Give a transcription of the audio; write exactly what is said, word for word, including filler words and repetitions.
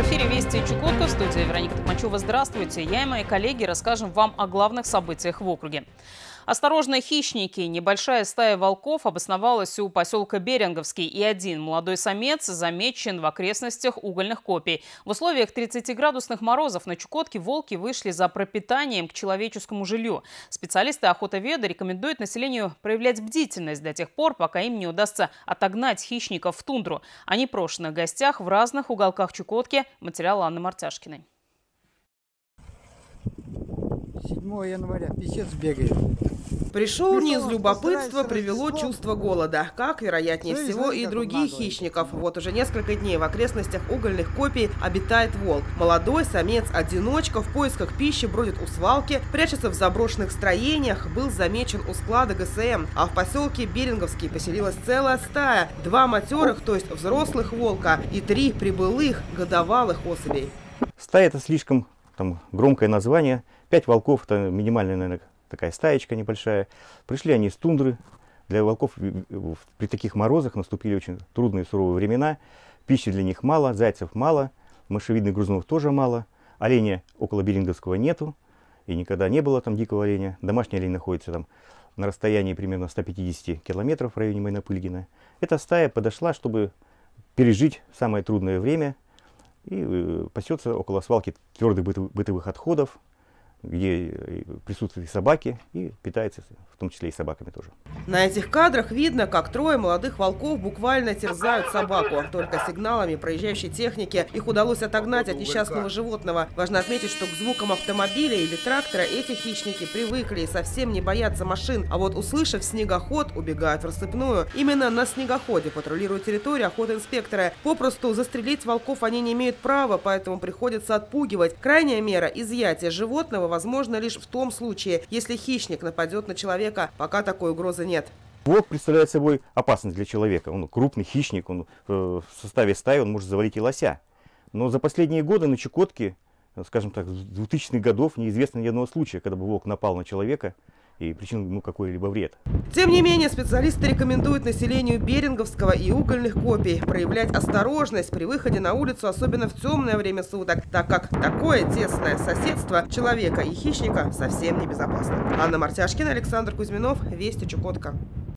В эфире «Вести Чукотка», в студии Вероника Токмачева. Здравствуйте. Я и мои коллеги расскажем вам о главных событиях в округе. Осторожно, хищники! Небольшая стая волков обосновалась у поселка Беринговский, и один молодой самец замечен в окрестностях угольных копий. В условиях тридцатиградусных морозов на Чукотке волки вышли за пропитанием к человеческому жилью. Специалисты охотоведы рекомендуют населению проявлять бдительность до тех пор, пока им не удастся отогнать хищников в тундру. О непрошенных гостях в разных уголках Чукотки. Материал Анны Мартяшкиной. седьмого января писец бегает. Пришел не из любопытства, привело чувство голода. Как, вероятнее всего, и других хищников. Вот уже несколько дней в окрестностях угольных копий обитает волк. Молодой самец-одиночка в поисках пищи бродит у свалки, прячется в заброшенных строениях, был замечен у склада гэ эс эм. А в поселке Беринговский поселилась целая стая. Два матерых, то есть взрослых волка, и три прибылых годовалых особей. Стая — это слишком там громкое название. Пять волков — это минимальная, наверное, такая стаечка небольшая. Пришли они из тундры. Для волков при таких морозах наступили очень трудные суровые времена. Пищи для них мало, зайцев мало, мышевидных грызунов тоже мало. Оленя около Беринговского нету, и никогда не было там дикого оленя. Домашний олень находится там на расстоянии примерно ста пятидесяти километров в районе Майнопыльгина. Эта стая подошла, чтобы пережить самое трудное время, и пасется около свалки твердых бытовых отходов, где присутствуют и собаки, и питается в том числе и собаками тоже. На этих кадрах видно, как трое молодых волков буквально терзают собаку. Только сигналами проезжающей техники их удалось отогнать от несчастного животного. Важно отметить, что к звукам автомобиля или трактора эти хищники привыкли и совсем не боятся машин. А вот, услышав снегоход, убегают в рассыпную. Именно на снегоходе патрулируют территорию охотинспекторы. Попросту застрелить волков они не имеют права, поэтому приходится отпугивать. Крайняя мера — изъятие животного возможно лишь в том случае, если хищник нападет на человека, пока такой угрозы нет. Волк представляет собой опасность для человека. Он крупный хищник, он в составе стаи он может завалить и лося. Но за последние годы на Чукотке, скажем так, с двухтысячных годов неизвестно ни одного случая, когда бы волк напал на человека и причинил ему какой-либо вред. Тем не менее, специалисты рекомендуют населению Беринговского и угольных копий проявлять осторожность при выходе на улицу, особенно в темное время суток, так как такое тесное соседство человека и хищника совсем небезопасно. Анна Мартяшкина, Александр Кузьминов, Вести Чукотка.